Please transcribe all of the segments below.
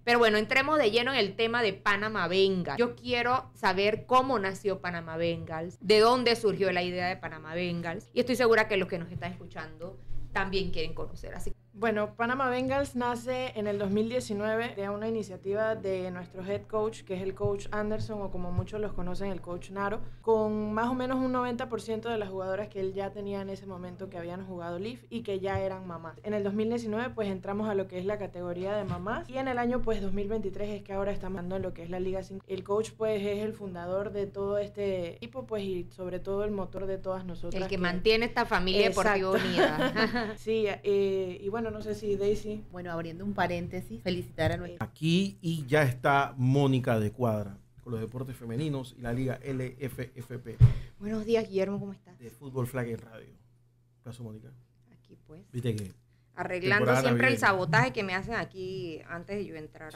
Pero bueno, entremos de lleno en el tema de Panama Bengals. Yo quiero saber cómo nació Panama Bengals, de dónde surgió la idea de Panama Bengals. Y estoy segura que los que nos están escuchando también quieren conocer. Así. Bueno, Panama Bengals nace en el 2019 de una iniciativa de nuestro head coach, que es el coach Anderson, o como muchos los conocen, el coach Naro, con más o menos un 90% de las jugadoras que él ya tenía en ese momento que habían jugado Leaf y que ya eran mamás. En el 2019 pues entramos a lo que es la categoría de mamás, y en el año pues 2023 es que ahora estamos dando en lo que es la Liga 5. El coach pues es el fundador de todo este equipo, pues, y sobre todo el motor de todas nosotras. El que mantiene esta familia deportiva unida. Sí, y bueno, no sé si Daisy. Bueno, abriendo un paréntesis, felicitar a nuestra... Aquí y ya está Mónica de Cuadra con los deportes femeninos y la Liga LFFP. Buenos días, Guillermo, ¿cómo estás? De Fútbol Flag en Radio. Caso Mónica. Aquí pues. Viste que arreglando siempre el sabotaje que me hacen aquí antes de yo entrar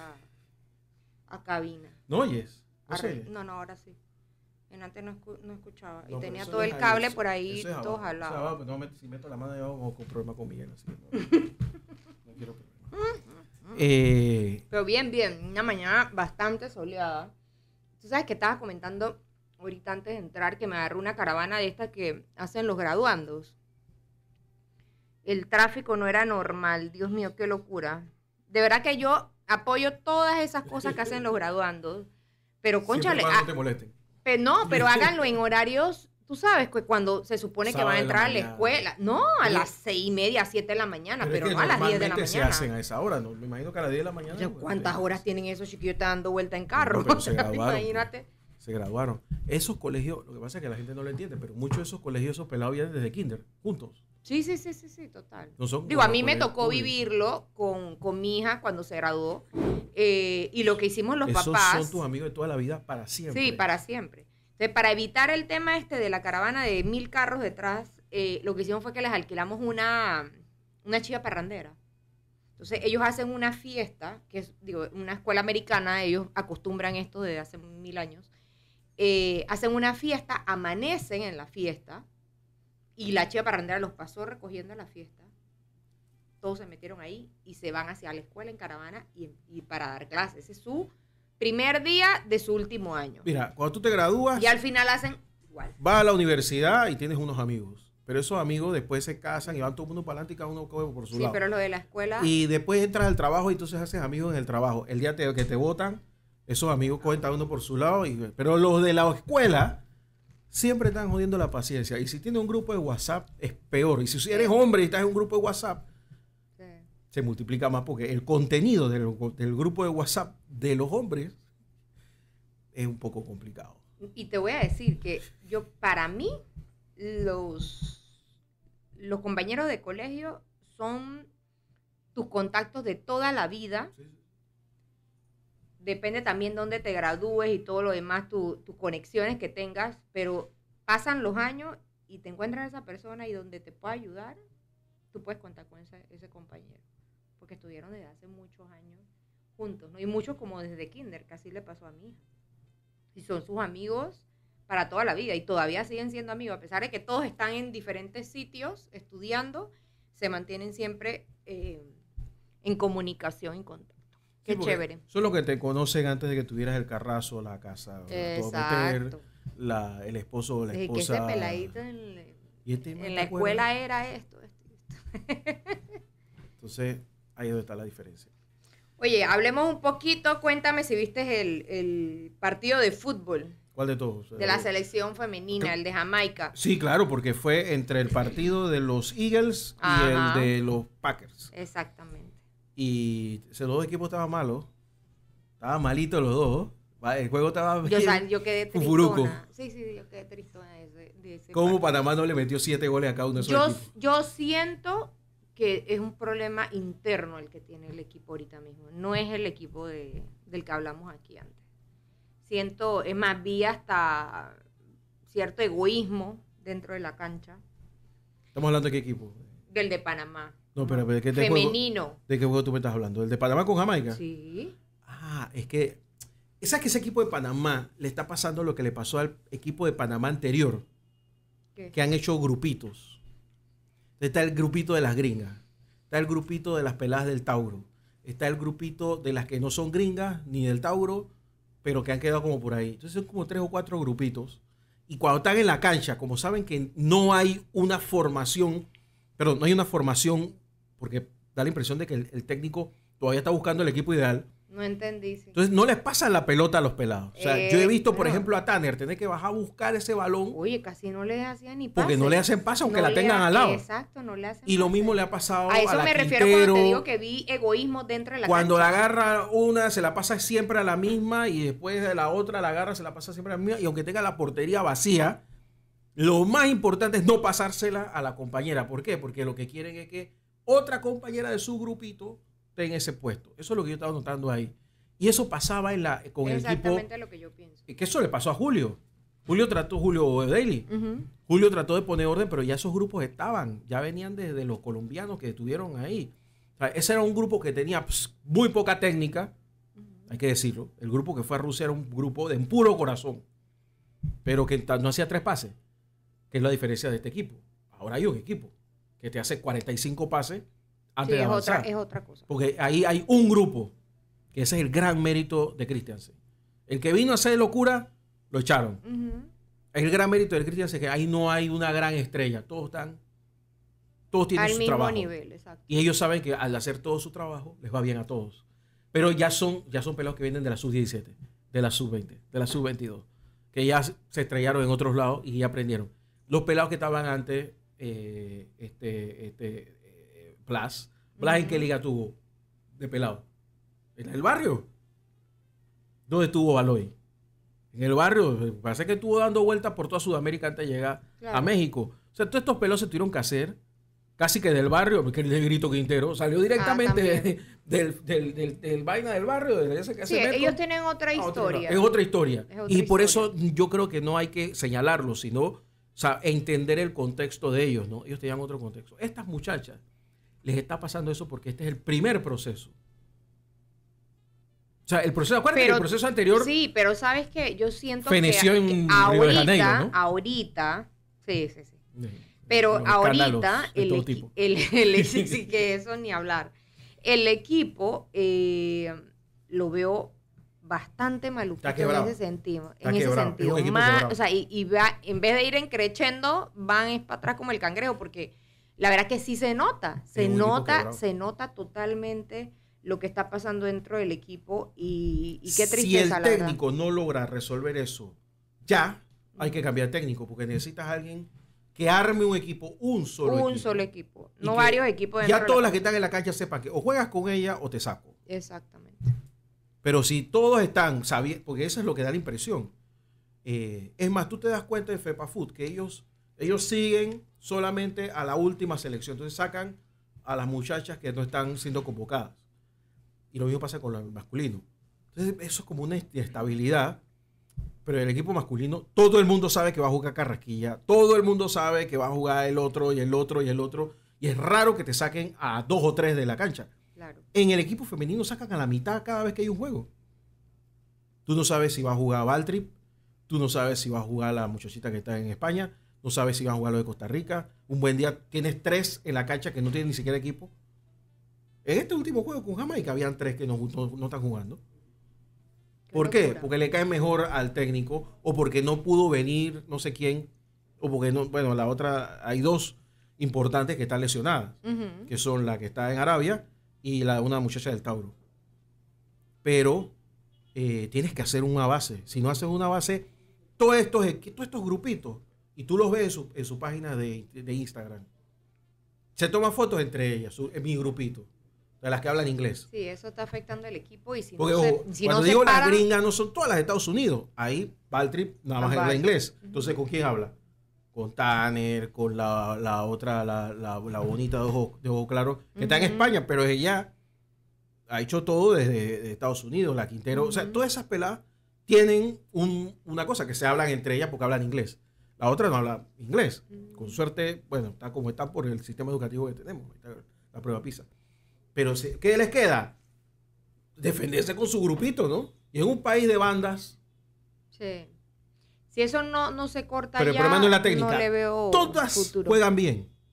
a cabina. ¿No oyes? No, ahora sí. Antes no escuchaba. No, y tenía eso todo el es cable ahí, por ahí, eso es todo abajo. jalado. Eso es abajo, no, si meto la mano de abajo con problema con Miguel. Así, no quiero problemas. Pero bien, una mañana bastante soleada. Tú sabes que estabas comentando ahorita antes de entrar que me agarró una caravana de estas que hacen los graduandos. El tráfico no era normal, Dios mío, qué locura. De verdad que yo apoyo todas esas cosas que hacen los graduandos, pero cónchale, no te molesten. Pero háganlo en horarios, tú sabes, que cuando se supone que van a entrar a la escuela. No, a las 6:30, 7 de la mañana, pero no a las 10 de la mañana. Se hacen a esa hora, ¿no? Me imagino que a las 10 de la mañana. ¿Cuántas horas tienen esos chiquillos dando vuelta en carro? No, pero se graduaron. Imagínate. Se graduaron. Esos colegios, lo que pasa es que la gente no lo entiende, pero muchos de esos colegios, esos pelados vienen desde kinder, juntos. Sí, total. No son Digo, a mí me tocó públicos. vivirlo con mi hija cuando se graduó. Y lo que hicimos los papás... Esos son tus amigos de toda la vida para siempre. Sí, para siempre. Entonces, para evitar el tema de la caravana de 1000 carros detrás, lo que hicimos fue que les alquilamos una chiva parrandera. Entonces, ellos hacen una fiesta, que es, una escuela americana, ellos acostumbran esto desde hace 1000 años. Hacen una fiesta, amanecen en la fiesta, y la chiva parrandera los pasó recogiendo a la fiesta. Todos se metieron ahí y se van hacia la escuela en caravana y para dar clases. Ese es su primer día de su último año. Mira, cuando tú te gradúas, y al final hacen igual. Vas a la universidad y tienes unos amigos. Pero esos amigos después se casan y van todo el mundo para adelante y cada uno coge por su lado. Sí, pero lo de la escuela... Y después entras al trabajo y entonces haces amigos en el trabajo. El día que te votan, esos amigos cogen cada uno por su lado. Pero los de la escuela siempre están jodiendo la paciencia. Y si tienes un grupo de WhatsApp, es peor. Y si eres hombre y estás en un grupo de WhatsApp, se multiplica más porque el contenido del grupo de WhatsApp de los hombres es un poco complicado. Y te voy a decir que para mí, los compañeros de colegio son tus contactos de toda la vida. Sí. Depende también dónde te gradúes y todo lo demás, tus conexiones que tengas, pero pasan los años y te encuentras a esa persona y donde te pueda ayudar, tú puedes contar con ese compañero. Porque estuvieron desde hace muchos años juntos, ¿no? Y muchos como desde kinder, que así le pasó a mi hija. Y son sus amigos para toda la vida y todavía siguen siendo amigos, a pesar de que todos están en diferentes sitios estudiando, se mantienen siempre en comunicación y contacto. Qué chévere. Son los que te conocen antes de que tuvieras el carrazo, la casa, exacto. El esposo o la esposa. Que ese peladito en la escuela era esto. Entonces, ahí es donde está la diferencia. Oye, hablemos un poquito, cuéntame si viste el partido de fútbol. ¿Cuál de todos? De la selección femenina, el de Jamaica. Sí, claro, porque fue entre el partido de los Eagles y el de los Packers. Exactamente. Y esos dos equipos estaban malos. Estaban malitos los dos. El juego estaba yo quedé tristona. Sí, yo quedé tristona de ese ¿Cómo partido. Panamá no le metió 7 goles a cada uno de esos equipos? Yo siento que es un problema interno el que tiene el equipo ahorita mismo. No es el equipo del que hablamos aquí antes. Siento, es más, vi hasta cierto egoísmo dentro de la cancha. ¿Estamos hablando de qué equipo? Del de Panamá. No, pero ¿de qué femenino? Juego, ¿de qué juego tú me estás hablando? ¿El de Panamá con Jamaica? Sí. Es que ¿sabes que ese equipo de Panamá le está pasando lo que le pasó al equipo de Panamá anterior? ¿Qué? Que han hecho grupitos. Está el grupito de las gringas, está el grupito de las peladas del Tauro, está el grupito de las que no son gringas, ni del Tauro, pero que han quedado como por ahí. Entonces son como 3 o 4 grupitos. Y cuando están en la cancha, como saben que no hay una formación, perdón, no hay una formación, porque da la impresión de que el técnico todavía está buscando el equipo ideal. No entendí. Sí. Entonces no les pasan la pelota a los pelados. O sea, yo he visto, por no. ejemplo, a Tanner tener que bajar a buscar ese balón. Oye, casi no le hacían ni pase. Porque no le hacen pase, aunque No la tengan al lado. Exacto, no le hacen Y lo pase. mismo le ha pasado A eso la me refiero Quintero. cuando te digo que vi egoísmo dentro de la Cuando la cancha. agarra una, se la pasa siempre a la misma, y después de la otra la agarra, se la pasa siempre a la misma, y aunque tenga la portería vacía, lo más importante es no pasársela a la compañera. ¿Por qué? Porque lo que quieren es que otra compañera de su grupito esté en ese puesto. Eso es lo que yo estaba notando ahí. Y eso pasaba con el equipo. Exactamente lo que yo pienso. Que eso le pasó a Julio. Julio Daly. Julio trató de poner orden, pero ya esos grupos estaban, ya venían desde los colombianos que estuvieron ahí. O sea, ese era un grupo que tenía muy poca técnica, hay que decirlo. El grupo que fue a Rusia era un grupo de puro corazón, pero que no hacía 3 pases, que es la diferencia de este equipo. Ahora hay un equipo que te hace 45 pases antes de avanzar. Es otra cosa. Porque ahí hay un grupo, que ese es el gran mérito de Christiansen. El que vino a hacer locura, lo echaron. El gran mérito de Christiansen es que ahí no hay una gran estrella. Todos tienen Al su mismo trabajo. nivel, exacto. Y ellos saben que al hacer todo su trabajo, les va bien a todos. Pero ya son pelados que vienen de la sub-17, de la sub-20, de la sub-22, que ya se estrellaron en otros lados y ya aprendieron. Los pelados que estaban antes, Blas, ¿en qué liga tuvo de pelado? ¿En el barrio? ¿Dónde estuvo Baloy? En el barrio. Parece que estuvo dando vueltas por toda Sudamérica antes de llegar a México. O sea, todos estos pelados se tuvieron que hacer casi que del barrio, porque el Negrito Quintero salió directamente del vaina del barrio, de ese que Sí, hace metro, ellos tienen otra historia. es otra historia. Es otra Y por historia. eso yo creo que no hay que señalarlo, sino, o sea, entender el contexto de ellos, ¿no? Ellos tenían otro contexto. Estas muchachas les está pasando eso porque este es el primer proceso. O sea, el proceso, acuérdate que el proceso anterior Sí, pero sabes que yo siento feneció que en Río de Janeiro, ¿no? ahorita, sí. Pero los ahorita escándalos de todo tipo. sí, que eso ni hablar. El equipo lo veo bastante maluquito Está quebrado. en ese sentido. Está quebrado. Es un equipo Más, quebrado. o sea, en vez de ir encrechendo, van para atrás como el cangrejo, porque la verdad que sí se nota. Es un equipo quebrado. Se nota totalmente lo que está pasando dentro del equipo y qué tristeza. Si el la verdad. técnico no logra resolver eso, ya hay que cambiar técnico, porque necesitas a alguien que arme un equipo, un solo equipo. No Y que varios equipos dentro Ya de todas la las que están en la cancha sepan que o juegas con ella o te saco. Exactamente. Pero si todos están sabiendo, porque eso es lo que da la impresión. Es más, tú te das cuenta de FEPAFUT que ellos siguen solamente a la última selección. Entonces sacan a las muchachas que no están siendo convocadas. Y lo mismo pasa con el masculino. Entonces eso es como una estabilidad. Pero el equipo masculino, todo el mundo sabe que va a jugar Carrasquilla. Todo el mundo sabe que va a jugar el otro y el otro y el otro. Y es raro que te saquen a 2 o 3 de la cancha. Claro. En el equipo femenino sacan a la mitad cada vez que hay un juego. Tú no sabes si va a jugar Valtrip, tú no sabes si va a jugar la muchachita que está en España, no sabes si va a jugar lo de Costa Rica. Un buen día tienes 3 en la cancha que no tienen ni siquiera equipo. En este último juego con Jamaica habían 3 que no están jugando. ¿Por qué? locura. Porque le cae mejor al técnico o porque no pudo venir no sé quién o porque no, bueno, la otra, hay 2 importantes que están lesionadas, que son la que está en Arabia y una muchacha del Tauro. Pero tienes que hacer una base. Si no haces una base, todos estos grupitos, y tú los ves en su página de Instagram, se toman fotos entre ellas, en mi grupito, de las que hablan inglés. Sí, eso está afectando al equipo y si Porque no ojo, si cuando no digo se las paran, gringas, no son todas las de Estados Unidos. Ahí Valtrip nada más Las habla varias. inglés. Entonces, ¿con quién habla? Con Tanner, con la otra, la bonita de ojo claro, que está en España, pero ella ha hecho todo desde Estados Unidos, la Quintero. O sea, todas esas peladas tienen una cosa, que se hablan entre ellas porque hablan inglés. La otra no habla inglés. Con suerte, bueno, está como está por el sistema educativo que tenemos, la prueba PISA. Pero, ¿qué les queda? Defenderse con su grupito, ¿no? Y en un país de bandas, sí. Si eso no se corta pero el ya, problema no es la técnica. no le veo Todas futuro. juegan bien.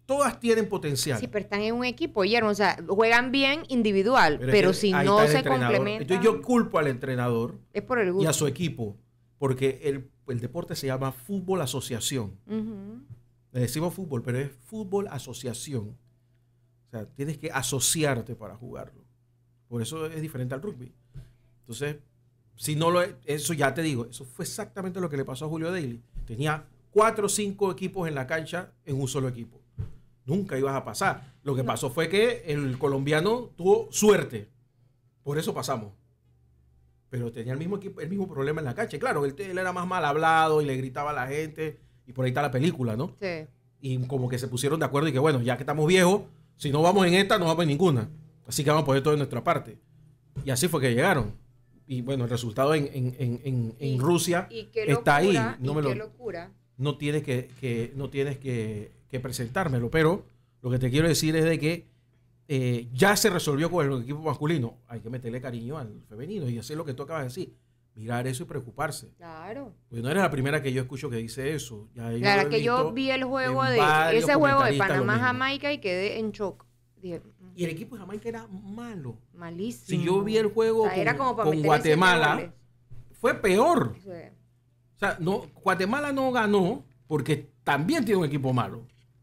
todas tienen potencial. Sí, pero están en un equipo, Guillermo. O sea, juegan bien individual, pero es que si ahí no está el se entrenador. complementan. Entonces yo culpo al entrenador Es por el y gusto. a su equipo, porque el deporte se llama fútbol asociación. Ujú. Le decimos fútbol, pero es fútbol asociación. O sea, tienes que asociarte para jugarlo. Por eso es diferente al rugby. Entonces, si no eso ya te digo, eso fue exactamente lo que le pasó a Julio Daly. Tenía 4 o 5 equipos en la cancha en un solo equipo. Nunca ibas a pasar. Lo que pasó fue que el colombiano tuvo suerte. Por eso pasamos. Pero tenía el mismo problema en la cancha. Y claro, él era más mal hablado y le gritaba a la gente. Y por ahí está la película, ¿no? Sí. Y como que se pusieron de acuerdo y que bueno, ya que estamos viejos, si no vamos en esta, no vamos en ninguna. Así que vamos a poner todo de nuestra parte. Y así fue que llegaron. Y bueno, el resultado en Rusia y qué está ahí. locura, No y me qué lo, locura. no tienes que presentármelo. Pero lo que te quiero decir es de que ya se resolvió con el equipo masculino. Hay que meterle cariño al femenino y hacer lo que tú acabas de decir. Mirar eso y preocuparse. Claro. Pues no eres la primera que yo escucho que dice eso. Ya yo Claro, lo he que yo visto vi el juego en de varios ese juego de comentaristas lo mismo. Panamá-Jamaica y quedé en shock. Dije, Y el equipo de Jamaica era malo. malísimo. Si yo vi el juego O sea, era como para con meterle 7 Guatemala, goles. fue peor. Sí. O sea, no, Guatemala no ganó porque también tiene un equipo malo.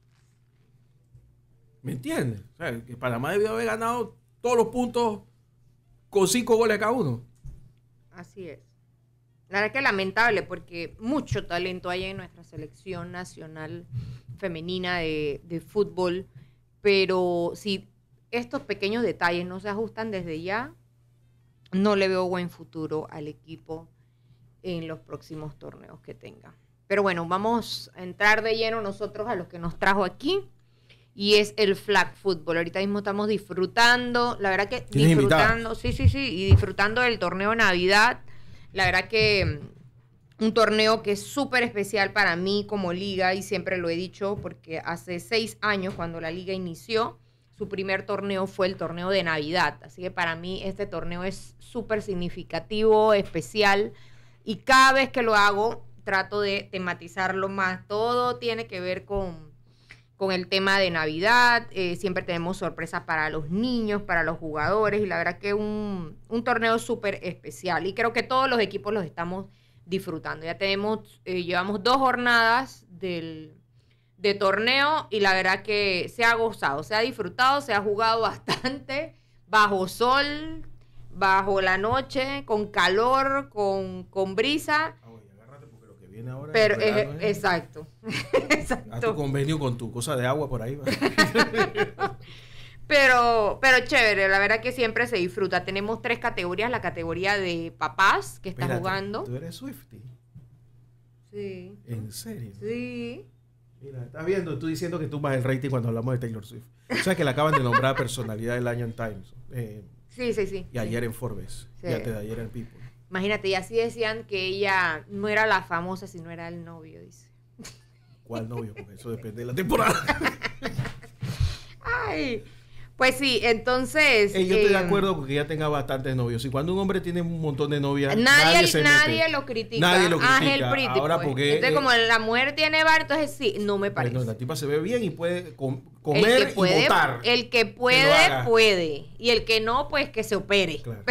¿Me entiendes? O sea, que Panamá debió haber ganado todos los puntos con 5 goles cada uno. Así es. La verdad que lamentable porque mucho talento hay en nuestra selección nacional femenina de fútbol, pero si estos pequeños detalles no se ajustan desde ya, no le veo buen futuro al equipo en los próximos torneos que tenga. Pero bueno, vamos a entrar de lleno nosotros a lo que nos trajo aquí y es el flag football. Ahorita mismo estamos disfrutando, la verdad que ¿Tienes disfrutando, sí, y disfrutando del torneo Navidad. La verdad que un torneo que es súper especial para mí como liga y siempre lo he dicho porque hace 6 años cuando la liga inició, su primer torneo fue el torneo de Navidad. Así que para mí este torneo es súper significativo, especial y cada vez que lo hago trato de tematizarlo más. Todo tiene que ver con el tema de Navidad. Siempre tenemos sorpresas para los niños, para los jugadores y la verdad que un torneo súper especial y creo que todos los equipos los estamos disfrutando. Ya llevamos 2 jornadas de torneo y la verdad que se ha gozado, se ha disfrutado, se ha jugado bastante bajo sol, bajo la noche, con calor, con brisa. Agárrate porque lo que viene ahora Pero es verano, ¿eh? exacto. Haz tu convenio con tu cosa de agua por ahí. Pero chévere, la verdad que siempre se disfruta. Tenemos 3 categorías, la categoría de papás que está Espérate, jugando. ¿Tú eres Swiftie? Sí. ¿En serio? Sí. Mira, estás viendo, tú diciendo que tú vas el rating cuando hablamos de Taylor Swift. O sea que la acaban de nombrar personalidad del año en Times. Sí. Y ayer en Forbes. Sí. Y antes de ayer en People. Imagínate, y así decían que ella no era la famosa, sino era el novio, dice. ¿Cuál novio? Porque eso depende de la temporada. Ay, pues sí, entonces... Yo estoy de acuerdo con que ella tenga bastantes novios. Y cuando un hombre tiene un montón de novias, Nadie se mete. lo critica. Nadie lo critica. Ángel Pretty, Ahora pues. porque, entonces, como la mujer tiene bar, entonces sí, no me parece. Bueno, la tipa se ve bien y puede comer El que puede, y votar. El que Que lo puede, haga. puede. Y el que no, pues que se opere. Claro.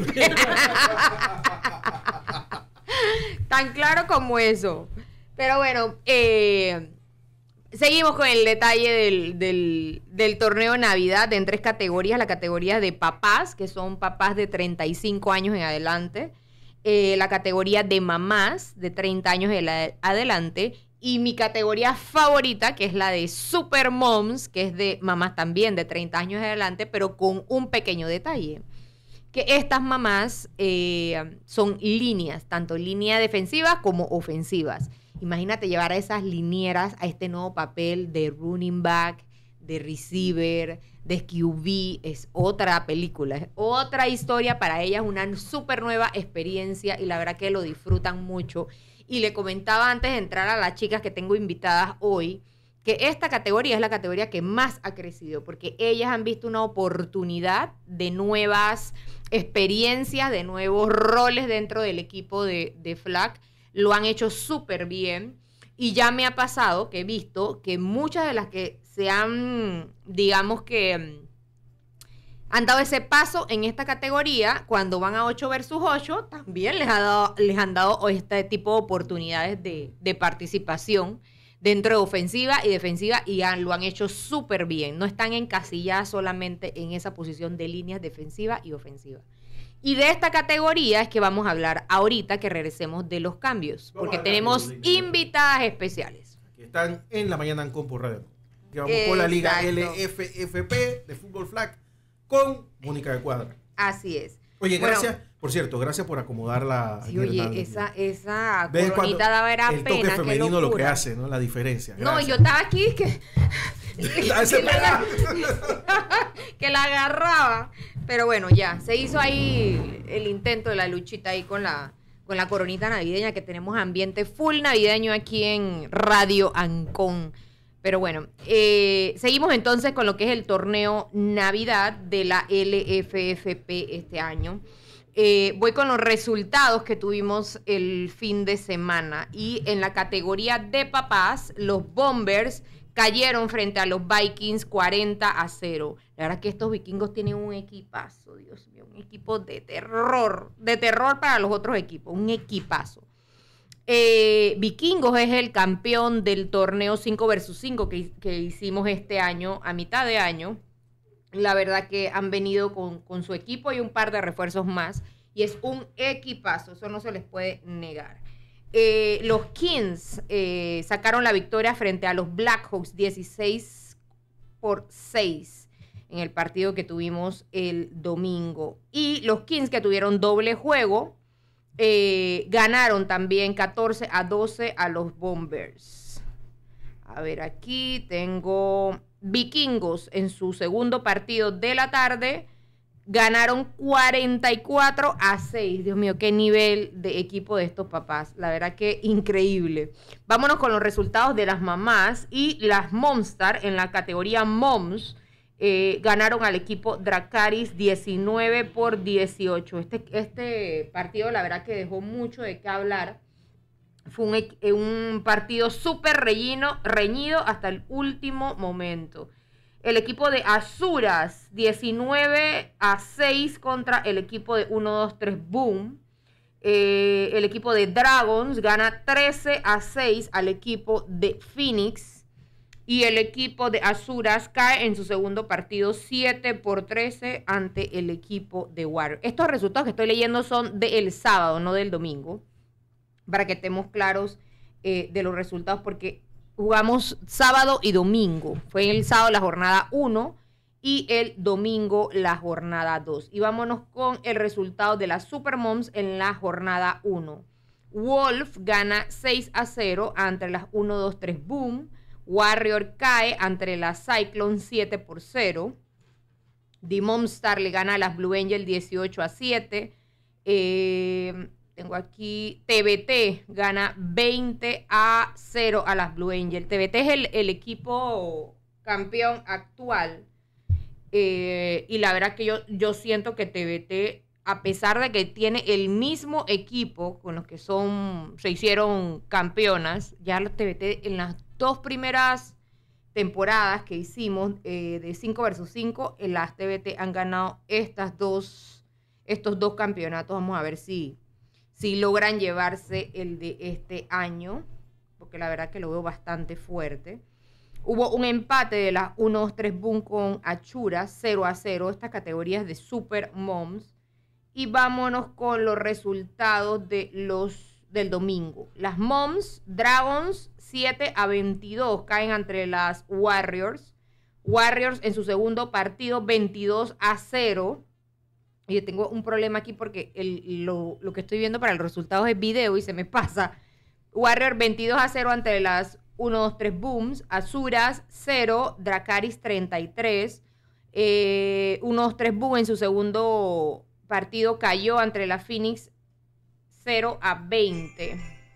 Tan claro como eso. Pero bueno, seguimos con el detalle del torneo Navidad en 3 categorías. La categoría de papás, que son papás de 35 años en adelante. La categoría de mamás de 30 años en adelante. Y mi categoría favorita, que es la de Super Moms, que es de mamás también de 30 años en adelante, pero con un pequeño detalle. Que estas mamás son líneas, tanto línea defensivas como ofensivas. Imagínate llevar a esas linieras a este nuevo papel de running back, de receiver, de QB. Es otra película, es otra historia para ellas, una súper nueva experiencia y la verdad que lo disfrutan mucho. Y le comentaba antes de entrar a las chicas que tengo invitadas hoy, que esta categoría es la categoría que más ha crecido, porque ellas han visto una oportunidad de nuevas experiencias, de nuevos roles dentro del equipo de flag. Lo han hecho súper bien y ya me ha pasado que he visto que muchas de las que se han, digamos que, han dado ese paso en esta categoría. Cuando van a 8 versus 8, también les han dado este tipo de oportunidades de participación dentro de ofensiva y defensiva, y lo han hecho súper bien. No están encasilladas solamente en esa posición de líneas defensiva y ofensiva. Y de esta categoría es que vamos a hablar ahorita que regresemos de los cambios, porque tenemos invitadas especiales. Aquí están en la mañana en Compo Radio. Que vamos con la Liga LFFP de Fútbol Flag con Mónica de Cuadra. Así es. Oye, gracias, por cierto, gracias por acomodarla. Sí, oye, esa coronita daba era el pena. El toque femenino lo que hace, ¿no? La diferencia. Gracias. No, yo estaba aquí que que la agarraba. Pero bueno, ya, se hizo ahí el intento de la luchita ahí con la coronita navideña, que tenemos ambiente full navideño aquí en Radio Ancón. Pero bueno, seguimos entonces con lo que es el torneo Navidad de la LFFP este año. Voy con los resultados que tuvimos el fin de semana. Y en la categoría de papás, los Bombers cayeron frente a los Vikings 40-0. La verdad que estos vikingos tienen un equipazo, Dios mío, un equipo de terror para los otros equipos, un equipazo. Vikingos es el campeón del torneo 5 versus 5 que hicimos este año, a mitad de año. La verdad que han venido con su equipo y un par de refuerzos más, y es un equipazo, eso no se les puede negar. Los Kings sacaron la victoria frente a los Blackhawks 16-6 en el partido que tuvimos el domingo. Y los Kings, que tuvieron doble juego, ganaron también 14-12 a los Bombers. A ver, aquí tengo Vikingos en su segundo partido de la tarde. Ganaron 44-6. Dios mío, qué nivel de equipo de estos papás. La verdad que increíble. Vámonos con los resultados de las mamás. Y las Momstar en la categoría Moms ganaron al equipo Dracarys 19-18. Este partido la verdad que dejó mucho de qué hablar. Fue un partido súper reñido hasta el último momento. El equipo de Azuras, 19-6 contra el equipo de 1-2-3 Boom. El equipo de Dragons gana 13-6 al equipo de Phoenix. Y el equipo de Azuras cae en su segundo partido 7-13 ante el equipo de Warriors. Estos resultados que estoy leyendo son del sábado, no del domingo, para que estemos claros de los resultados, porque jugamos sábado y domingo. Fue el sábado la jornada 1 y el domingo la jornada 2. Y vámonos con el resultado de las Supermoms en la jornada 1. Wolf gana 6-0 ante las 1-2-3 Boom. Warrior cae ante las Cyclone 7-0. The Momstar le gana a las Blue Angel 18-7. Tengo aquí TBT gana 20-0 a las Blue Angel. TBT es el equipo campeón actual. Y la verdad que yo siento que TBT, a pesar de que tiene el mismo equipo con los que se hicieron campeonas, ya los TBT en las 2 primeras temporadas que hicimos de 5 versus 5, en las TBT han ganado estos dos campeonatos. Vamos a ver si logran llevarse el de este año, porque la verdad que lo veo bastante fuerte. Hubo un empate de las 1-2-3 Boom con Achuras, 0-0. Estas categorías de Super Moms. Y vámonos con los resultados del domingo. Las Moms, Dragons, 7-22, caen entre las Warriors. Warriors en su segundo partido, 22-0. Y yo tengo un problema aquí porque lo que estoy viendo para el resultado es video y se me pasa. Warrior 22-0 ante las 1-2-3 Booms. Azuras 0, Dracarys 33. 1-2-3 Boom en su segundo partido cayó ante la Phoenix 0-20.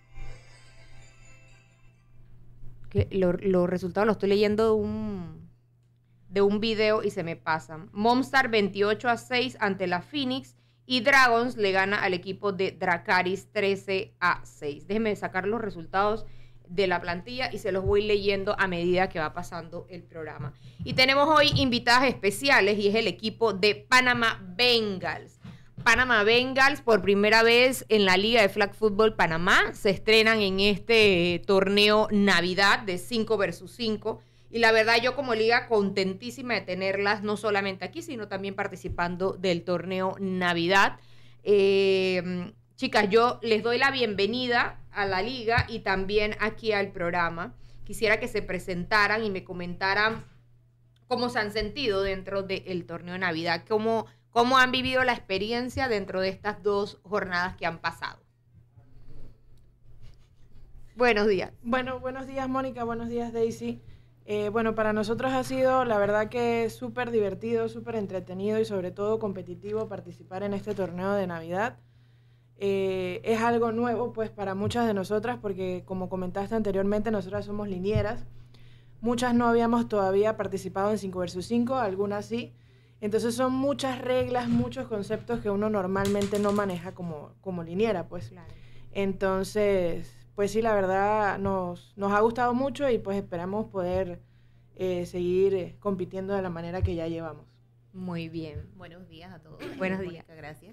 Los resultados los estoy leyendo de un video y se me pasan. Momstar 28-6 ante la Phoenix y Dragons le gana al equipo de Dracarys 13-6. Déjenme sacar los resultados de la plantilla y se los voy leyendo a medida que va pasando el programa. Y tenemos hoy invitadas especiales y es el equipo de Panama Bengals. Panama Bengals por primera vez en la Liga de Flag Football Panamá se estrenan en este torneo Navidad de 5 versus 5 y la verdad yo como liga contentísima de tenerlas no solamente aquí sino también participando del torneo Navidad. Chicas, yo les doy la bienvenida a la liga y también aquí al programa. Quisiera que se presentaran y me comentaran cómo se han sentido dentro del torneo de Navidad, cómo han vivido la experiencia dentro de estas 2 jornadas que han pasado. Buenos días. Bueno, buenos días Mónica, buenos días Daisy. Bueno, para nosotros ha sido la verdad que súper divertido, súper entretenido y sobre todo competitivo participar en este torneo de Navidad. Es algo nuevo pues para muchas de nosotras porque como comentaste anteriormente nosotras somos linieras, muchas no habíamos todavía participado en 5 versus 5, algunas sí, entonces son muchas reglas, muchos conceptos que uno normalmente no maneja como liniera pues. Claro. Entonces pues sí, la verdad nos ha gustado mucho y pues esperamos poder seguir compitiendo de la manera que ya llevamos. Muy bien. Buenos días a todos. Buenos días. Mónica, gracias.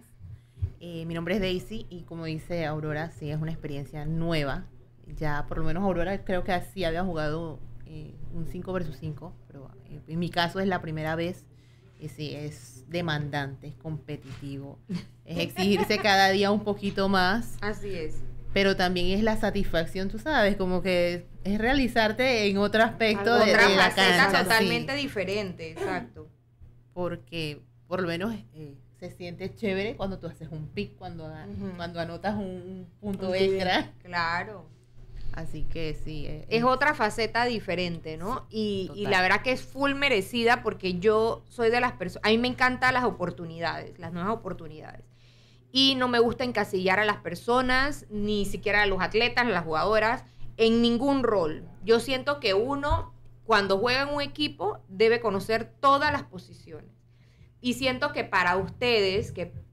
Mi nombre es Daisy y como dice Aurora, sí es una experiencia nueva. Ya por lo menos Aurora creo que sí había jugado un 5 versus 5, pero en mi caso es la primera vez y sí, es demandante, es competitivo, es exigirse cada día un poquito más. Así es. Pero también es la satisfacción, tú sabes, como que es realizarte en otro aspecto de Otra la faceta cancha. totalmente Sí. diferente, exacto. Porque por lo menos se siente chévere cuando tú haces un pick, cuando anotas un punto Un extra. Claro. Así que sí. Es otra faceta diferente, ¿no? Y total. la verdad que es full merecida porque yo soy de las personas, a mí me encantan las oportunidades, las nuevas oportunidades. Y no me gusta encasillar a las personas, ni siquiera a los atletas, a las jugadoras, en ningún rol. Yo siento que uno, cuando juega en un equipo, debe conocer todas las posiciones. Y siento que para ustedes,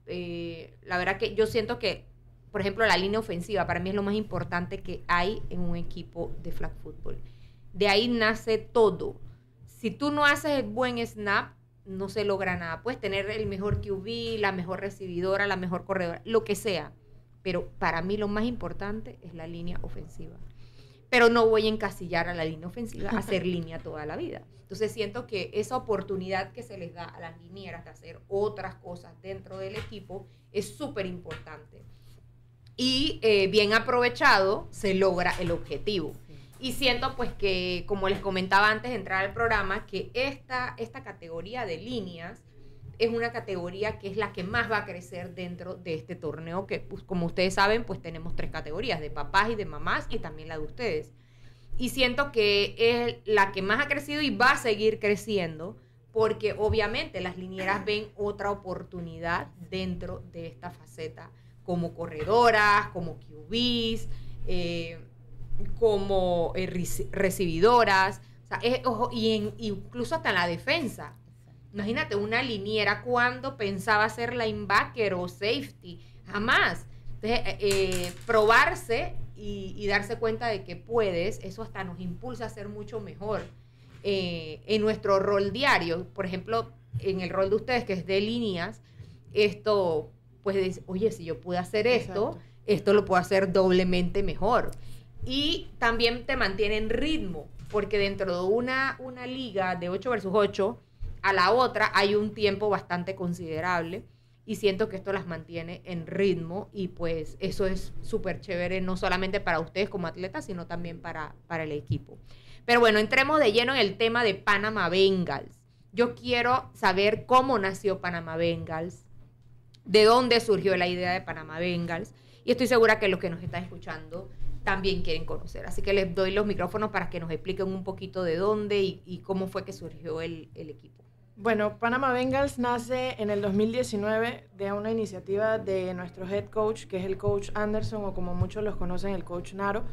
la verdad que yo siento que, por ejemplo, la línea ofensiva para mí es lo más importante que hay en un equipo de flag football. De ahí nace todo. Si tú no haces el buen snap, no se logra nada. Puedes tener el mejor QB, la mejor recibidora, la mejor corredora, lo que sea. Pero para mí lo más importante es la línea ofensiva. Pero no voy a encasillar a la línea ofensiva a hacer línea toda la vida. Entonces siento que esa oportunidad que se les da a las linieras de hacer otras cosas dentro del equipo es súper importante. Y bien aprovechado se logra el objetivo. Y siento pues que, como les comentaba antes de entrar al programa, que esta categoría de líneas es una categoría que es la que más va a crecer dentro de este torneo, que pues, como ustedes saben, pues tenemos 3 categorías, de papás y de mamás, y también la de ustedes. Y siento que es la que más ha crecido y va a seguir creciendo, porque obviamente las linieras ven otra oportunidad dentro de esta faceta, como corredoras, como QBs, como recibidoras, o sea, incluso hasta en la defensa. Imagínate, una liniera cuando pensaba ser linebacker o safety, jamás. Entonces, probarse y darse cuenta de que puedes, eso hasta nos impulsa a ser mucho mejor en nuestro rol diario. Por ejemplo, en el rol de ustedes, que es de líneas, esto, pues, oye, si yo pude hacer esto, esto lo puedo hacer doblemente mejor. Y también te mantiene en ritmo, porque dentro de una liga de 8 versus 8, a la otra hay un tiempo bastante considerable y siento que esto las mantiene en ritmo y pues eso es súper chévere, no solamente para ustedes como atletas, sino también para el equipo. Pero bueno, entremos de lleno en el tema de Panama Bengals. Yo quiero saber cómo nació Panama Bengals, de dónde surgió la idea de Panama Bengals y estoy segura que los que nos están escuchando también quieren conocer. Así que les doy los micrófonos para que nos expliquen un poquito de dónde y cómo fue que surgió el equipo. Bueno, Panama Bengals nace en el 2019 de una iniciativa de nuestro head coach, que es el coach Anderson, o como muchos los conocen, el coach Naro,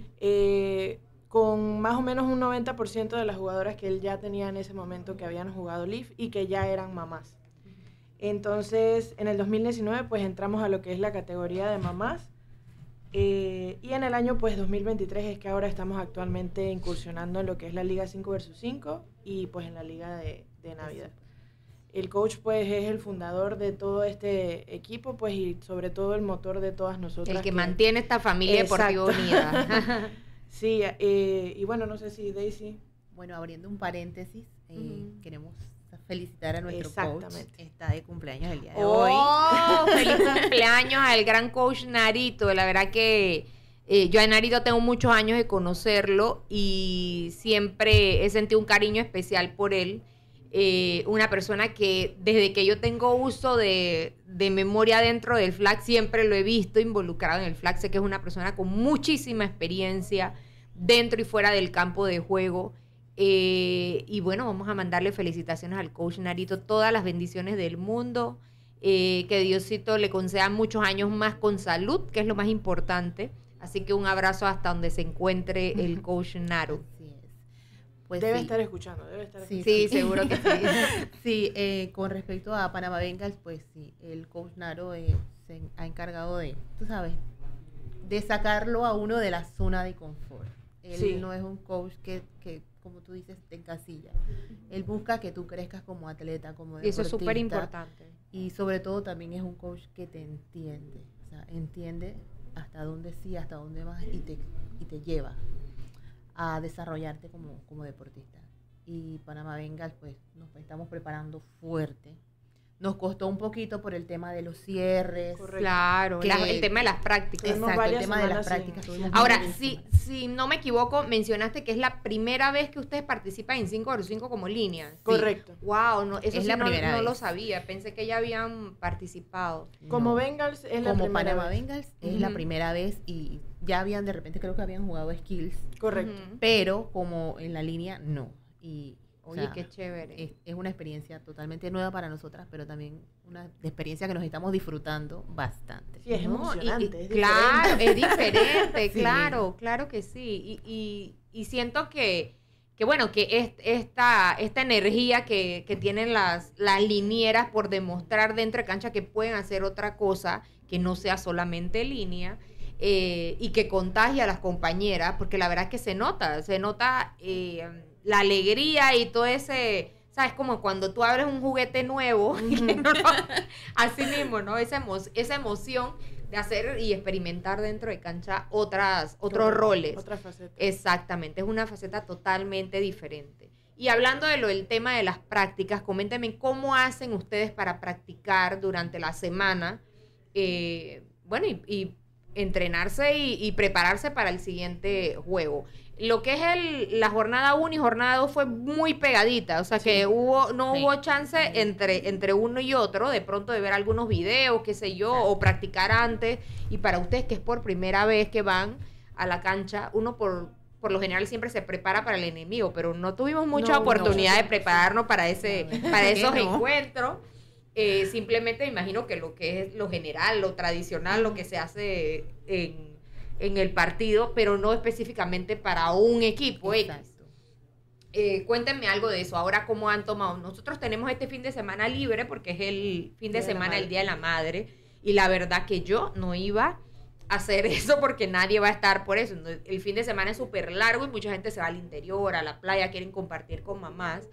con más o menos un 90% de las jugadoras que él ya tenía en ese momento que habían jugado Leaf y que ya eran mamás. Entonces, en el 2019, pues entramos a lo que es la categoría de mamás Y en el año pues 2023 es que ahora estamos actualmente incursionando en lo que es la Liga 5 vs 5 y pues en la Liga de Navidad. El coach pues es el fundador de todo este equipo pues y sobre todo el motor de todas nosotras. El que mantiene esta familia deportiva unida. Sí, y bueno, no sé si Daisy. Bueno, abriendo un paréntesis, queremos felicitar a nuestro coach. Exactamente. Está de cumpleaños el día de hoy. ¡Oh! ¡Feliz cumpleaños al gran coach Narito! La verdad que yo a Narito tengo muchos años de conocerlo y siempre he sentido un cariño especial por él. Una persona que desde que yo tengo uso de memoria dentro del flag siempre lo he visto involucrado en el flag. Sé que es una persona con muchísima experiencia dentro y fuera del campo de juego. Y bueno, vamos a mandarle felicitaciones al coach Narito, todas las bendiciones del mundo, que Diosito le conceda muchos años más con salud, que es lo más importante. Así que un abrazo hasta donde se encuentre el coach Naro. Así es. Pues debe sí. estar escuchando. Sí, seguro que sí. Sí, con respecto a Panamá Bengals, pues sí, el coach Naro se ha encargado de, tú sabes, de sacarlo a uno de la zona de confort. Él no es un coach que como tú dices, te encasilla. Él busca que tú crezcas como atleta, como deportista. Y eso es súper importante. Y sobre todo también es un coach que te entiende. O sea, entiende hasta dónde sí, hasta dónde más y te lleva a desarrollarte como deportista. Y Panamá Bengals, pues nos estamos preparando fuerte. Nos costó un poquito por el tema de los cierres. Correcto. Claro, el tema de las prácticas. Exacto, el tema de las prácticas. Ahora, si no me equivoco, mencionaste que es la primera vez que ustedes participan en 5x5 como línea. Correcto. Wow, no, eso es sí la primera no vez. lo sabía. Pensé que ya habían participado. Como Bengals es la como primera Panamá vez. Bengals es la primera vez y ya habían de repente creo que habían jugado skills, Correcto. pero como en la línea no. Y Oye, o sea, qué chévere. es una experiencia totalmente nueva para nosotras, pero también una experiencia que nos estamos disfrutando bastante. Sí, es emocionante. Es claro, diferente. es diferente, Sí. claro que sí. Y siento que bueno, que esta energía que tienen las linieras por demostrar dentro de cancha que pueden hacer otra cosa que no sea solamente línea, y que contagia a las compañeras, porque la verdad es que se nota la alegría y todo ese, ¿sabes? Como cuando tú abres un juguete nuevo, así mismo, ¿no? Esa emoción de hacer y experimentar dentro de cancha otros roles. Otra faceta. Exactamente, es una faceta totalmente diferente. Y hablando del tema de las prácticas, coméntenme cómo hacen ustedes para practicar durante la semana, bueno, y entrenarse y prepararse para el siguiente juego. Lo que es la jornada 1 y jornada 2 fue muy pegadita, o sea que no hubo chance entre uno y otro, de pronto de ver algunos videos, qué sé yo, o practicar antes. Y para ustedes que es por primera vez que van a la cancha, uno por lo general siempre se prepara para el enemigo, pero no tuvimos mucha oportunidad de prepararnos para esos encuentros. Simplemente me imagino que lo que es lo general, lo tradicional, lo que se hace en el partido, pero no específicamente para un equipo X. Cuéntenme algo de eso. Ahora, ¿cómo han tomado? Nosotros tenemos este fin de semana libre porque es el fin de semana, el Día de la Madre, y la verdad que yo no iba a hacer eso porque nadie va a estar por eso. El fin de semana es súper largo y mucha gente se va al interior, a la playa, quieren compartir con mamás.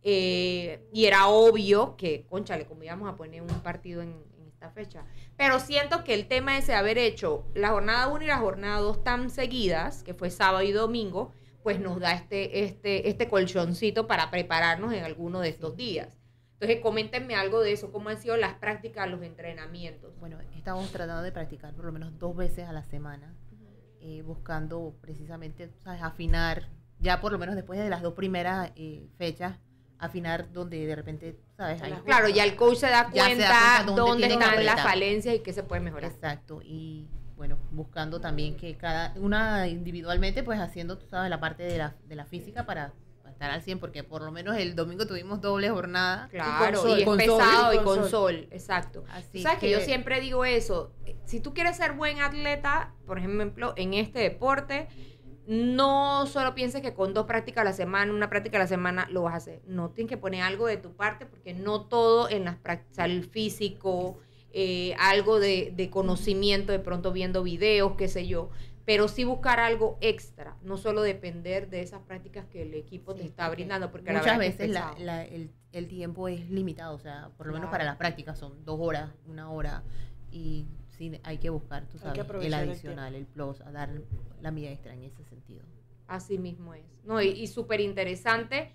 Y era obvio que, cónchale, como íbamos a poner un partido en esta fecha. Pero siento que el tema ese de haber hecho la jornada 1 y la jornada 2 tan seguidas, que fue sábado y domingo, pues nos da este colchoncito para prepararnos en alguno de estos días. Entonces, coméntenme algo de eso, cómo han sido las prácticas, los entrenamientos. Bueno, estamos tratando de practicar por lo menos 2 veces a la semana, buscando precisamente, ¿sabes?, afinar, ya por lo menos después de las 2 primeras fechas, afinar donde de repente, ¿sabes? Claro, ya el coach se da cuenta dónde tiene que están las apretar. falencias y qué se puede mejorar. Exacto, y bueno, buscando también que cada una individualmente, pues haciendo, tú sabes, la parte de la física para estar al 100, porque por lo menos el domingo tuvimos doble jornada. Claro, y es con pesado sol. y con sol, exacto. Así ¿Sabes que yo siempre digo eso? Si tú quieres ser buen atleta, por ejemplo, en este deporte, no solo pienses que con 2 prácticas a la semana, una práctica a la semana lo vas a hacer. No, tienes que poner algo de tu parte porque no todo en las prácticas, el físico, algo de conocimiento, de pronto viendo videos, qué sé yo, pero sí buscar algo extra, no solo depender de esas prácticas que el equipo te está brindando, porque la muchas verdad que es veces pesado. el tiempo es limitado, o sea, por lo menos Claro. para las prácticas son 2 horas, 1 hora, y sí hay que buscar, tú Hay que sabes, el aprovechar el adicional, el plus, a dar la milla extra en ese sentido. Así mismo es. No, y súper interesante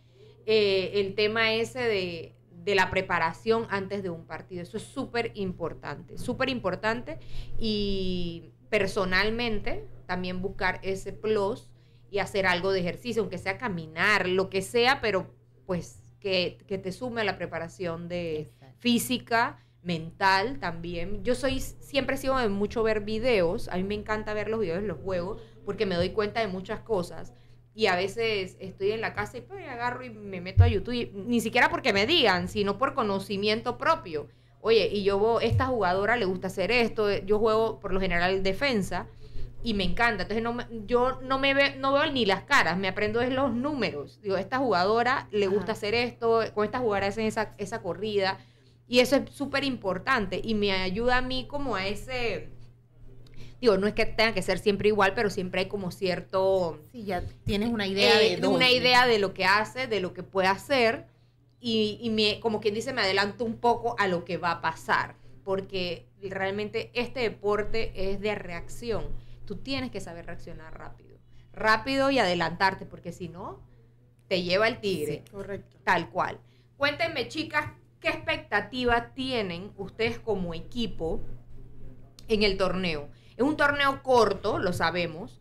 el tema ese de la preparación antes de un partido. Eso es súper importante. Y personalmente también buscar ese plus y hacer algo de ejercicio, aunque sea caminar, lo que sea, pero pues que te sume a la preparación de Exacto. física, mental también. Siempre he sido de mucho ver videos. A mí me encanta ver los videos de los juegos porque me doy cuenta de muchas cosas. Y a veces estoy en la casa y pues agarro y me meto a YouTube, y ni siquiera porque me digan, sino por conocimiento propio. Oye, y esta jugadora le gusta hacer esto, yo juego por lo general defensa y me encanta. Entonces yo no veo ni las caras, me aprendo es los números. Digo, esta jugadora le gusta hacer esto, con esta jugadora hacen esa corrida. Y eso es súper importante y me ayuda a mí como a ese... Digo, no es que tenga que ser siempre igual, pero siempre hay como cierto... Sí, ya tienes una idea una idea de lo que hace, de lo que puede hacer y como quien dice, me adelanto un poco a lo que va a pasar, porque realmente este deporte es de reacción. Tú tienes que saber reaccionar rápido y adelantarte, porque si no, te lleva el tigre. Sí, correcto. Tal cual. Cuéntenme, chicas, ¿qué expectativa tienen ustedes como equipo en el torneo? Es un torneo corto, lo sabemos,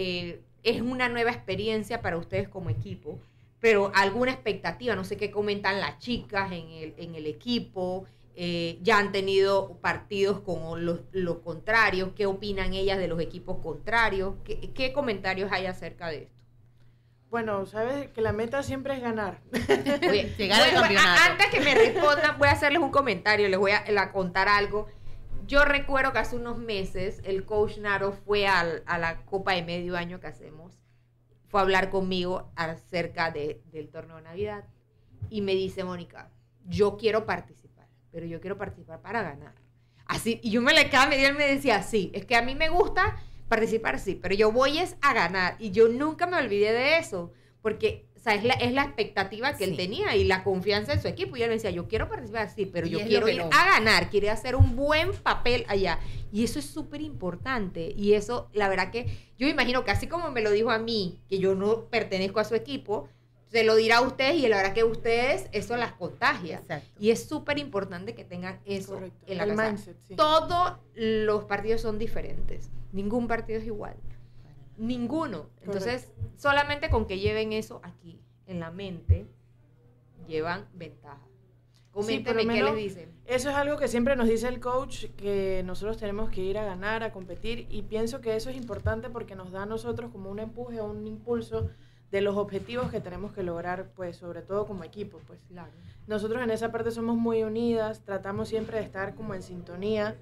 es una nueva experiencia para ustedes como equipo, pero alguna expectativa, no sé qué comentan las chicas en el equipo, ya han tenido partidos con los contrarios, ¿qué opinan ellas de los equipos contrarios? ¿Qué comentarios hay acerca de esto? Bueno, sabes que la meta siempre es ganar. Oye, Llegar al campeonato. Antes que me respondan, voy a hacerles un comentario, les voy a contar algo. Yo recuerdo que hace unos meses el coach Naro fue a la Copa de Medio Año que hacemos, fue a hablar conmigo acerca del torneo de Navidad y me dice, Mónica, yo quiero participar, pero yo quiero participar para ganar. Así, y yo me le quedaba medio y él me decía, sí, es que a mí me gusta participar, sí, pero yo voy es a ganar. Y yo nunca me olvidé de eso, porque o sea, es la expectativa que él tenía y la confianza en su equipo. Y él me decía, yo quiero participar, sí, pero yo quiero ir a ganar, quiero hacer un buen papel allá. Y eso es súper importante. Y eso, la verdad que yo me imagino que así como me lo dijo a mí, que yo no pertenezco a su equipo, se lo dirá a ustedes y la verdad que ustedes eso las contagia. Exacto. Y es súper importante que tengan eso Correcto. en la El cabeza. mindset, sí. Todos los partidos son diferentes. Ningún partido es igual. Ninguno. Entonces, solamente con que lleven eso aquí en la mente, llevan ventaja. Coméntenme por lo qué menos, les dicen. Eso es algo que siempre nos dice el coach, que nosotros tenemos que ir a ganar, a competir, y pienso que eso es importante porque nos da a nosotros como un empuje, un impulso de los objetivos que tenemos que lograr, pues sobre todo como equipo. Pues Claro. nosotros en esa parte somos muy unidas, tratamos siempre de estar como en sintonía,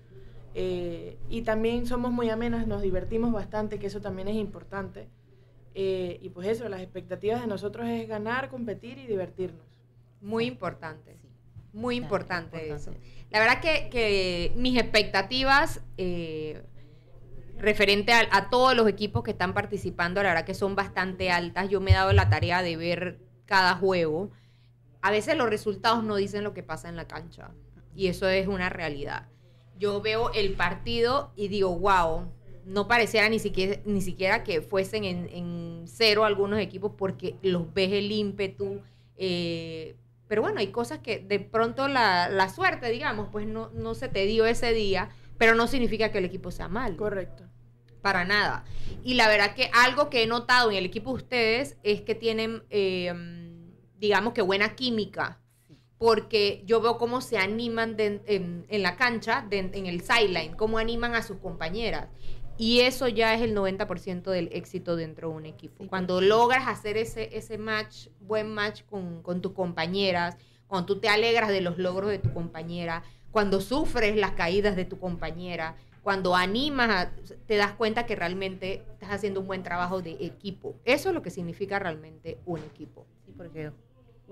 y también somos muy amenas, nos divertimos bastante, que eso también es importante. Y pues eso, las expectativas de nosotros es ganar, competir y divertirnos. Muy importante. Sí. Muy Claro, importante eso. importante. La verdad que mis expectativas referente a todos los equipos que están participando, la verdad que son bastante altas. Yo me he dado la tarea de ver cada juego. A veces los resultados no dicen lo que pasa en la cancha. Y eso es una realidad. Yo veo el partido y digo, wow, no pareciera ni siquiera que fuesen en cero algunos equipos porque los ves el ímpetu. Pero bueno, hay cosas que de pronto la suerte, digamos, pues no se te dio ese día, pero no significa que el equipo sea malo. Correcto. Para nada. Y la verdad que algo que he notado en el equipo de ustedes es que tienen, digamos que buena química. Porque yo veo cómo se animan en la cancha, en el sideline, cómo animan a sus compañeras. Y eso ya es el 90% del éxito dentro de un equipo. Sí, cuando logras hacer ese match, buen match con tus compañeras, cuando tú te alegras de los logros de tu compañera, cuando sufres las caídas de tu compañera, cuando animas, te das cuenta que realmente estás haciendo un buen trabajo de equipo. Eso es lo que significa realmente un equipo. Sí, porque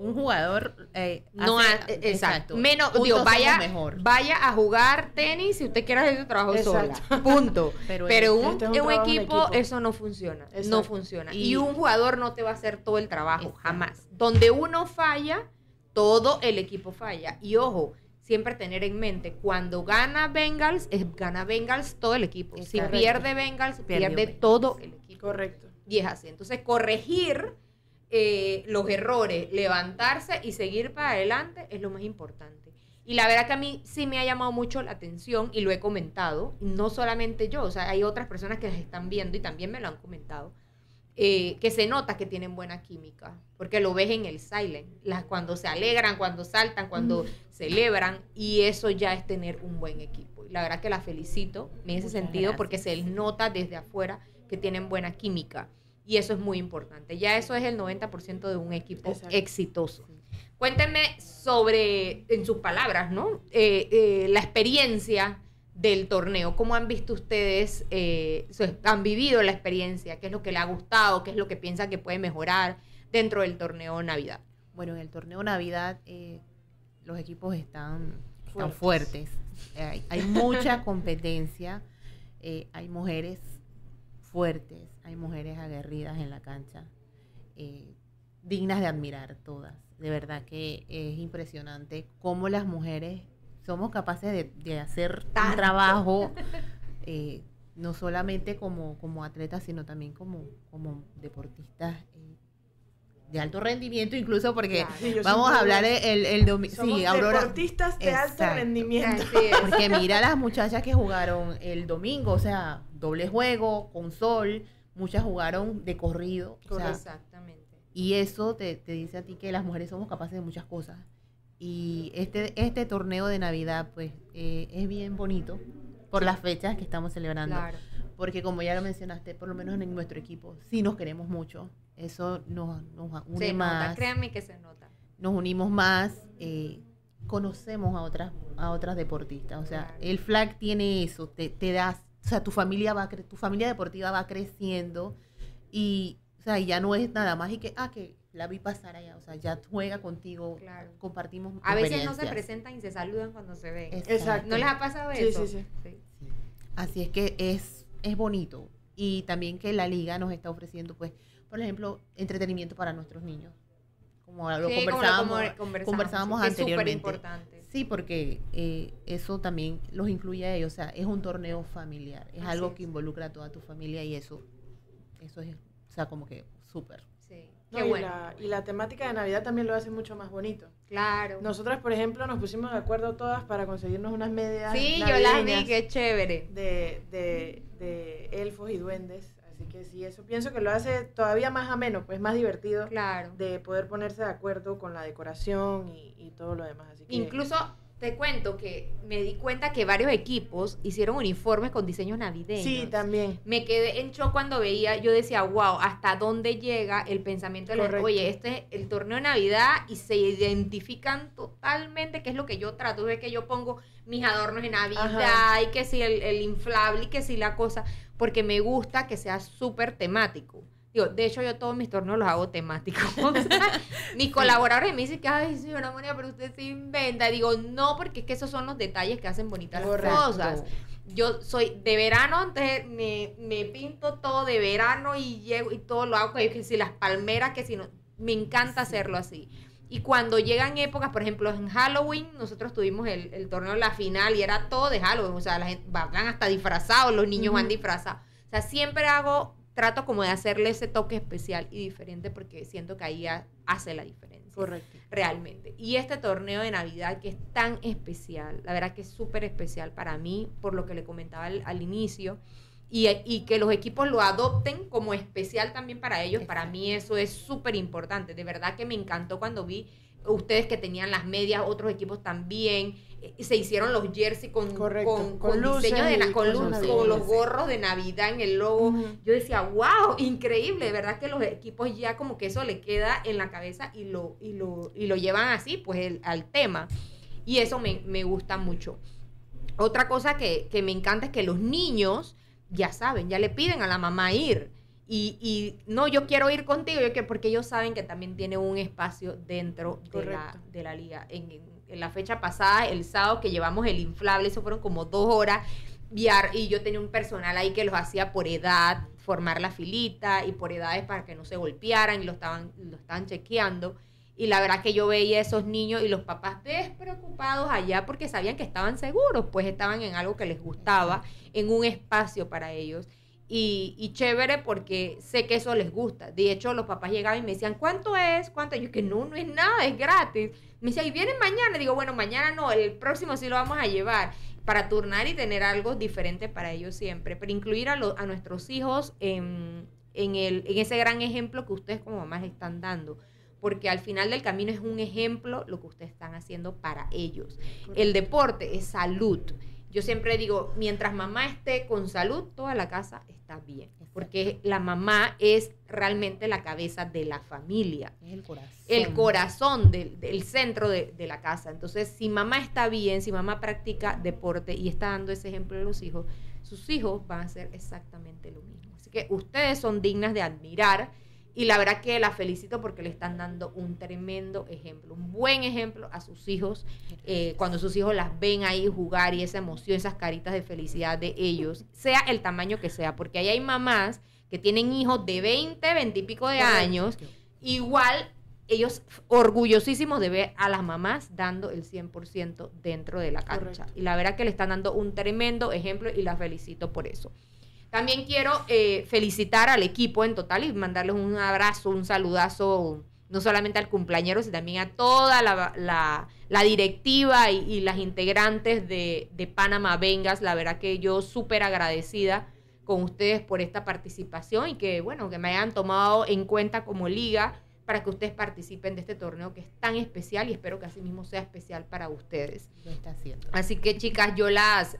un jugador No, hace- exacto. Menos, Juntos digo, somos vaya, mejor. vaya a jugar tenis si usted quiere hacer su trabajo Exacto. sola. Punto. Pero Pero este es un un trabajo en equipo, equipo. eso no funciona. No Exacto. funciona. Y- Y un jugador no te va a hacer todo el trabajo, Exacto. jamás. Donde uno falla, todo el equipo falla. Y ojo, siempre tener en mente, cuando gana Bengals todo el equipo. Es Si correcto. pierde Bengals, Perdió pierde Bengals. todo el equipo. Correcto. Y es así. Entonces, corregir los errores, levantarse y seguir para adelante es lo más importante. Y la verdad que a mí sí me ha llamado mucho la atención y lo he comentado, y no solamente yo, o sea, hay otras personas que las están viendo y también me lo han comentado, que se nota que tienen buena química, porque lo ves en el silent, cuando se alegran, cuando saltan, cuando celebran, y eso ya es tener un buen equipo. Y la verdad que la felicito en ese Muchas sentido, gracias. porque se les nota desde afuera que tienen buena química. Y eso es muy importante. Ya eso es el 90% de un equipo Exacto. exitoso. Cuéntenme sobre, en sus palabras, ¿no? La experiencia del torneo. ¿Cómo han visto ustedes? ¿Han vivido la experiencia? ¿Qué es lo que les ha gustado? ¿Qué es lo que piensan que puede mejorar dentro del torneo Navidad? Bueno, en el torneo Navidad los equipos están Fuertes. fuertes. Hay mucha competencia. Hay mujeres fuertes, hay mujeres aguerridas en la cancha, dignas de admirar todas. De verdad que es impresionante cómo las mujeres somos capaces de hacer un Tanto. trabajo, no solamente como atletas, sino también como deportistas de alto rendimiento, incluso porque Claro. Sí, yo vamos a siempre hablar digo, el domingo. somos Sí, Aurora. deportistas de alto Exacto. rendimiento. Así es. Porque mira las muchachas que jugaron el domingo, o sea, doble juego, con sol, muchas jugaron de corrido. O sea, Exactamente. y eso te dice a ti que las mujeres somos capaces de muchas cosas. Y este torneo de Navidad, pues, es bien bonito por las fechas que estamos celebrando. Claro. Porque como ya lo mencionaste, por lo menos en nuestro equipo, sí nos queremos mucho. Eso nos une Se más. nota, créanme que se nota. Nos unimos más, conocemos a otras deportistas. O sea, Claro. el flag tiene eso, te das, o sea, tu familia deportiva va creciendo y, o sea, ya no es nada más y que la vi pasar allá, o sea, ya juega contigo, Claro. compartimos A veces no se experiencias. presentan y se saludan cuando se ven. Exacto. ¿No les ha pasado Sí, eso? sí, sí. Sí. Así es que es bonito. Y también que la liga nos está ofreciendo, pues, por ejemplo, entretenimiento para nuestros niños. Como lo Sí, conversábamos sí, que es súper anteriormente. importante. Sí, porque eso también los incluye a ellos. O sea, es un torneo familiar. Es Así algo es. que involucra a toda tu familia y eso es, o sea, como que súper. Sí. No, Qué y bueno. y la temática de Navidad también lo hace mucho más bonito. Claro. Nosotras, por ejemplo, nos pusimos de acuerdo todas para conseguirnos unas medias Sí, yo las vi, navideñas qué chévere. de elfos y duendes. Así que sí, eso pienso que lo hace todavía más ameno, pues más divertido Claro. de poder ponerse de acuerdo con la decoración y todo lo demás. Así que Incluso te cuento que me di cuenta que varios equipos hicieron uniformes con diseños navideños. sí, también. Me quedé en shock cuando veía, yo decía, wow, ¿hasta dónde llega el pensamiento de la gente? Correcto. Oye, este es el torneo de Navidad y se identifican totalmente, que es lo que yo trato, es que yo pongo mis adornos de Navidad Ajá. y que si el inflable y que si la cosa, porque me gusta que sea súper temático. Digo, de hecho, yo todos mis torneos los hago temáticos. O sea, mis colaboradores me dicen que, ay, señora Mónica, pero usted se inventa. Digo, no, porque es que esos son los detalles que hacen bonitas las Correcto. cosas. Yo soy de verano, entonces me pinto todo de verano y llego y todo lo hago, que si las palmeras, que si no, me encanta hacerlo así. Y cuando llegan épocas, por ejemplo, en Halloween, nosotros tuvimos el torneo, la final, y era todo de Halloween, o sea, la gente van hasta disfrazados, los niños van disfrazados. O sea, siempre trato como de hacerle ese toque especial y diferente porque siento que ahí hace la diferencia. Correcto. Realmente. Y este torneo de Navidad que es tan especial, la verdad que es súper especial para mí, por lo que le comentaba al inicio, y que los equipos lo adopten como especial también para ellos, para mí eso es súper importante. De verdad que me encantó cuando vi ustedes que tenían las medias, otros equipos también, se hicieron los jerseys con Correcto. Con luces diseños de y con cosas luces, navideñas, con los sí. gorros de Navidad en el logo. Ujú. Yo decía, wow, increíble, de verdad que los equipos ya como que eso le queda en la cabeza y lo llevan así, pues al tema. Y eso me gusta mucho. Otra cosa que me encanta es que los niños ya saben, ya le piden a la mamá ir. y no, yo quiero ir contigo, porque ellos saben que también tiene un espacio dentro de la liga. En la fecha pasada, el sábado que llevamos el inflable, eso fueron como 2 horas, y yo tenía un personal ahí que los hacía por edad, formar la filita, y por edades para que no se golpearan, y lo estaban chequeando. Y la verdad que yo veía a esos niños y los papás despreocupados allá porque sabían que estaban seguros, pues estaban en algo que les gustaba, en un espacio para ellos. Y chévere porque sé que eso les gusta. De hecho, los papás llegaban y me decían, ¿cuánto es? ¿Cuánto? Y yo, que no es nada, es gratis. Me decía, ¿y vienen mañana? Digo, bueno, mañana no, el próximo sí lo vamos a llevar, para turnar y tener algo diferente para ellos siempre. Pero incluir a nuestros hijos en ese gran ejemplo que ustedes como mamás están dando. Porque al final del camino es un ejemplo lo que ustedes están haciendo para ellos. El deporte es salud. Yo siempre digo, mientras mamá esté con salud, toda la casa está bien. Porque la mamá es realmente la cabeza de la familia. Es el corazón. El corazón del centro de la casa. Entonces, si mamá está bien, si mamá practica deporte y está dando ese ejemplo a los hijos, sus hijos van a hacer exactamente lo mismo. Así que ustedes son dignas de admirar. Y la verdad que la felicito porque le están dando un tremendo ejemplo, un buen ejemplo a sus hijos. Cuando sus hijos las ven ahí jugar y esa emoción, esas caritas de felicidad de ellos, sea el tamaño que sea, porque ahí hay mamás que tienen hijos de 20 y pico de años, igual ellos orgullosísimos de ver a las mamás dando el 100% dentro de la cancha. Correcto. Y la verdad que le están dando un tremendo ejemplo y las felicito por eso. También quiero felicitar al equipo en total y mandarles un abrazo, un saludazo, no solamente al cumpleañero, sino también a toda la directiva y las integrantes de Panama Bengals. La verdad que yo súper agradecida con ustedes por esta participación y que, bueno, que me hayan tomado en cuenta como liga para que ustedes participen de este torneo que es tan especial y espero que así mismo sea especial para ustedes. Lo está haciendo. Así que, chicas, yo las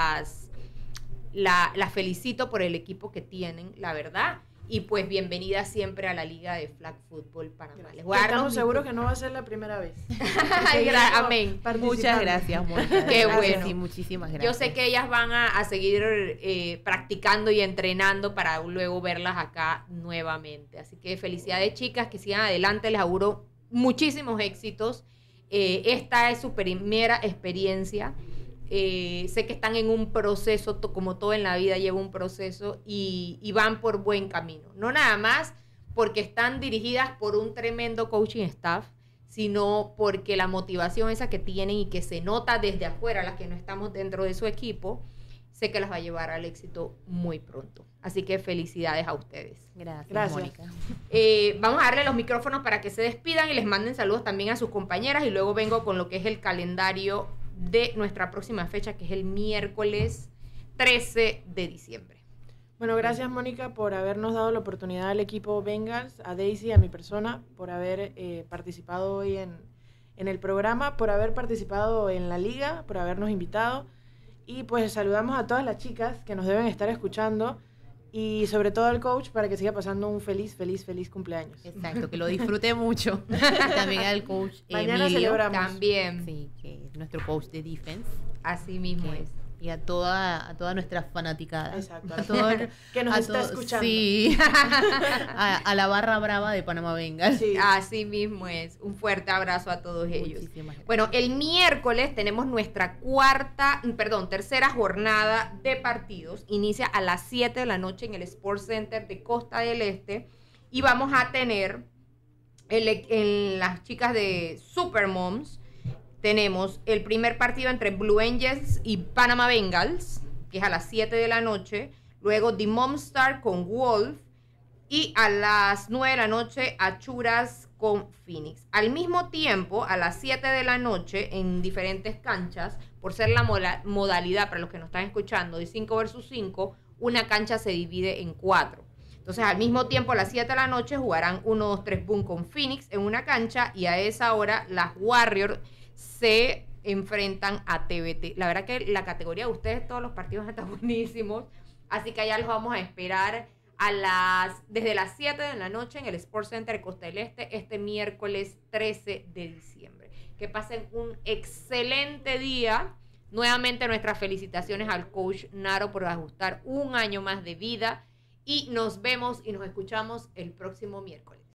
felicito por el equipo que tienen, la verdad, y pues bienvenida siempre a la Liga de Flag Football Panamá. Estamos seguros que no va a ser la primera vez. Amén. Muchas gracias, Mónica. Qué bueno. Sí, muchísimas gracias. Yo sé que ellas van a seguir practicando y entrenando para luego verlas acá nuevamente. Así que felicidades, chicas, que sigan adelante. Les auguro muchísimos éxitos. Esta es su primera experiencia. Sé que están en un proceso, como todo en la vida lleva un proceso y van por buen camino. No nada más porque están dirigidas por un tremendo coaching staff, sino porque la motivación esa que tienen y que se nota desde afuera, las que no estamos dentro de su equipo, sé que las va a llevar al éxito muy pronto. Así que felicidades a ustedes. Gracias. Mónica. Vamos a darle los micrófonos para que se despidan y les manden saludos también a sus compañeras y luego vengo con lo que es el calendario de nuestra próxima fecha, que es el miércoles 13 de diciembre. Bueno, gracias, Mónica, por habernos dado la oportunidad al equipo Bengals, a Daisy, a mi persona, por haber participado hoy en el programa, por haber participado en la liga, por habernos invitado. Y pues saludamos a todas las chicas que nos deben estar escuchando y sobre todo al coach para que siga pasando un feliz cumpleaños. Exacto, que lo disfrute mucho. También al coach mañana Emilio. Celebramos. También. Sí, que es nuestro coach de defense. Así mismo es. Y a toda nuestra fanaticada. Exacto. A todo, que nos está escuchando. Sí. a la barra brava de Panamá Bengals. Sí. Así mismo es. Un fuerte abrazo a todos ellos. Gracias. Bueno, el miércoles tenemos nuestra tercera jornada de partidos. Inicia a las 7 de la noche en el Sports Center de Costa del Este. Y vamos a tener en las chicas de Supermoms. Tenemos el primer partido entre Blue Angels y Panama Bengals, que es a las 7 de la noche. Luego The Momstar con Wolf. Y a las 9 de la noche Achuras con Phoenix. Al mismo tiempo, a las 7 de la noche, en diferentes canchas, por ser la modalidad, para los que nos están escuchando, de 5 versus 5, una cancha se divide en 4. Entonces, al mismo tiempo, a las 7 de la noche, jugarán 1, 2, 3 boom con Phoenix en una cancha. Y a esa hora, las Warriors se enfrentan a TBT. La verdad que la categoría de ustedes, todos los partidos están buenísimos, así que allá los vamos a esperar desde las 7 de la noche en el Sports Center Costa del este miércoles 13 de diciembre. Que pasen un excelente día. Nuevamente nuestras felicitaciones al coach Naro por ajustar un año más de vida y nos vemos y nos escuchamos el próximo miércoles.